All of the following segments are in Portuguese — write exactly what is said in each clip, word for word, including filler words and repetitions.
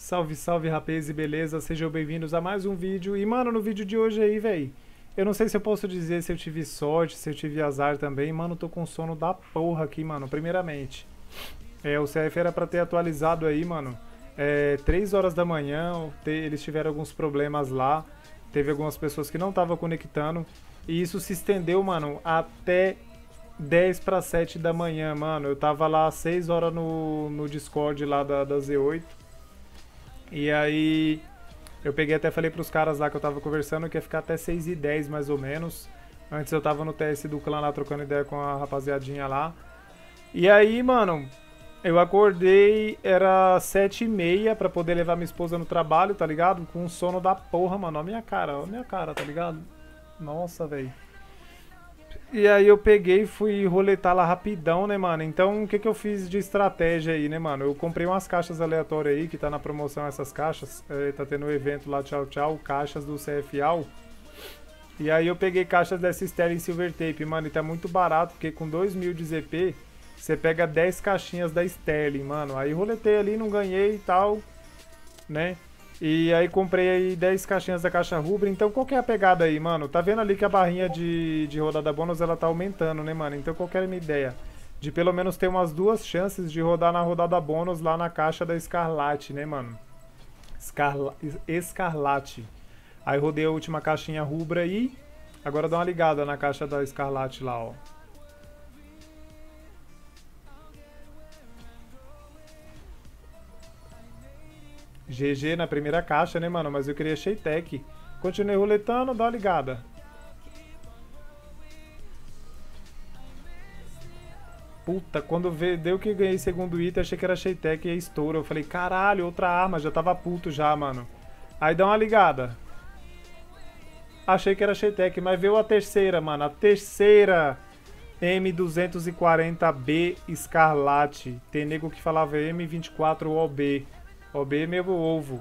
Salve, salve, rapaz, e beleza? Sejam bem-vindos a mais um vídeo. E, mano, no vídeo de hoje aí, velho, eu não sei se eu posso dizer se eu tive sorte, se eu tive azar também. Mano, tô com sono da porra aqui, mano, primeiramente. É, o C F era pra ter atualizado aí, mano, é, três horas da manhã, te- eles tiveram alguns problemas lá. Teve algumas pessoas que não estavam conectando. E isso se estendeu, mano, até dez para sete da manhã, mano. Eu tava lá às seis horas no, no Discord lá da, da Z oito. E aí eu peguei até falei pros caras lá que eu tava conversando que ia ficar até seis e dez mais ou menos. Antes eu tava no T S do clã lá trocando ideia com a rapaziadinha lá. E aí, mano, eu acordei, era sete e meia pra poder levar minha esposa no trabalho, tá ligado? Com um sono da porra, mano. Olha a minha cara, olha a minha cara, tá ligado? Nossa, velho. E aí eu peguei e fui roletar lá rapidão, né, mano? Então, o que que eu fiz de estratégia aí, né, mano? Eu comprei umas caixas aleatórias aí, que tá na promoção essas caixas. É, tá tendo um evento lá, tchau, tchau, caixas do C F A U. E aí eu peguei caixas dessa Sterling Silver Tape, mano, e tá muito barato, porque com dois mil de Z P, você pega dez caixinhas da Sterling, mano. Aí roletei ali, não ganhei e tal, né? E aí comprei aí dez caixinhas da caixa rubra. Então qual que é a pegada aí, mano? Tá vendo ali que a barrinha de, de rodada bônus ela tá aumentando, né, mano? Então qual que era a minha ideia? De pelo menos ter umas duas chances de rodar na rodada bônus lá na caixa da Escarlate, né, mano? Escarla Escarlate. Aí rodei a última caixinha rubra aí. Agora dá uma ligada na caixa da Escarlate lá, ó. G G na primeira caixa, né, mano? Mas eu queria Sheitec. Continuei roletando, dá uma ligada. Puta, quando vê- deu que eu ganhei segundo item, achei que era Sheitec e estouro. Eu falei, caralho, outra arma, já tava puto já, mano. Aí dá uma ligada. Achei que era Sheitec, mas veio a terceira, mano. A terceira M duzentos e quarenta B Escarlate. Tem nego que falava M vinte e quatro O B. O B é meu ovo.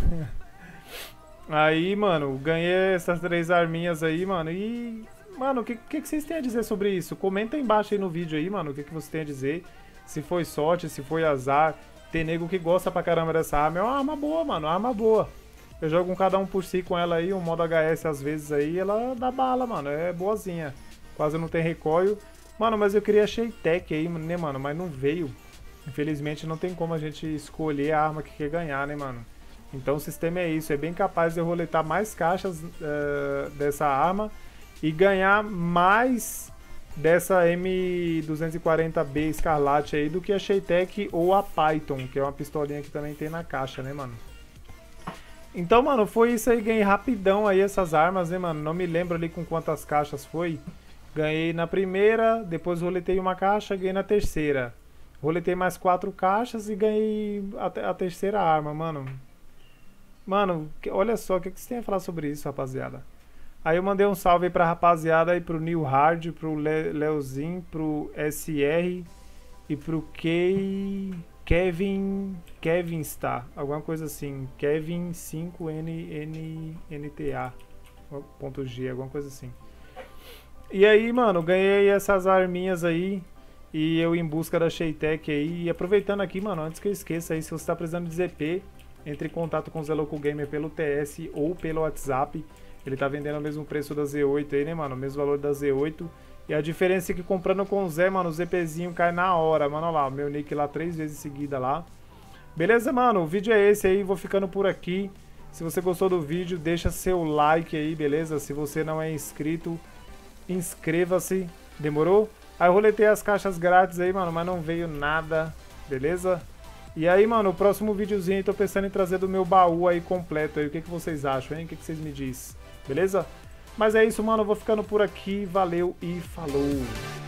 Aí, mano, ganhei essas três arminhas aí, mano. E, mano, o que, que, que vocês têm a dizer sobre isso? Comenta aí embaixo aí no vídeo aí, mano, o que, que você tem a dizer. Se foi sorte, se foi azar. Tem nego que gosta pra caramba dessa arma. É uma arma boa, mano, uma arma boa. Eu jogo um cada um por si com ela aí, um modo H S às vezes aí, ela dá bala, mano. É boazinha. Quase não tem recoil. Mano, mas eu queria Sheitec aí, né, mano? Mas não veio. Infelizmente não tem como a gente escolher a arma que quer ganhar, né, mano? Então o sistema é isso, é bem capaz de eu roletar mais caixas uh, dessa arma e ganhar mais dessa M duzentos e quarenta B Escarlate aí do que a Sheitec ou a Python, que é uma pistolinha que também tem na caixa, né, mano? Então, mano, foi isso aí, ganhei rapidão aí essas armas, né, mano? Não me lembro ali com quantas caixas foi. Ganhei na primeira, depois roletei uma caixa, ganhei na terceira. Roletei mais quatro caixas e ganhei a, te- a terceira arma, mano. Mano, que- olha só, o que, que você tem a falar sobre isso, rapaziada? Aí eu mandei um salve aí pra rapaziada aí, pro New Hard, pro Le Leozinho, pro S R e pro K... Kevin... Kevin Star, alguma coisa assim. Kevin cinco N N N T A ponto G, alguma coisa assim. E aí, mano, ganhei essas arminhas aí. E eu em busca da Sheitec aí. E aproveitando aqui, mano, antes que eu esqueça aí, se você tá precisando de Z P, entre em contato com o Zé Louco Gamer pelo T S ou pelo WhatsApp. Ele tá vendendo o mesmo preço da Z oito aí, né, mano? O mesmo valor da Z oito. E a diferença é que comprando com o Zé, mano, o ZPzinho cai na hora, mano. Olha lá, o meu nick lá três vezes seguida lá. Beleza, mano? O vídeo é esse aí, vou ficando por aqui. Se você gostou do vídeo, deixa seu like aí, beleza? Se você não é inscrito, inscreva-se. Demorou? Aí eu roletei as caixas grátis aí, mano, mas não veio nada, beleza? E aí, mano, o próximo videozinho eu tô pensando em trazer do meu baú aí completo aí. O que, que vocês acham, hein? O que, que vocês me dizem? Beleza? Mas é isso, mano, eu vou ficando por aqui. Valeu e falou!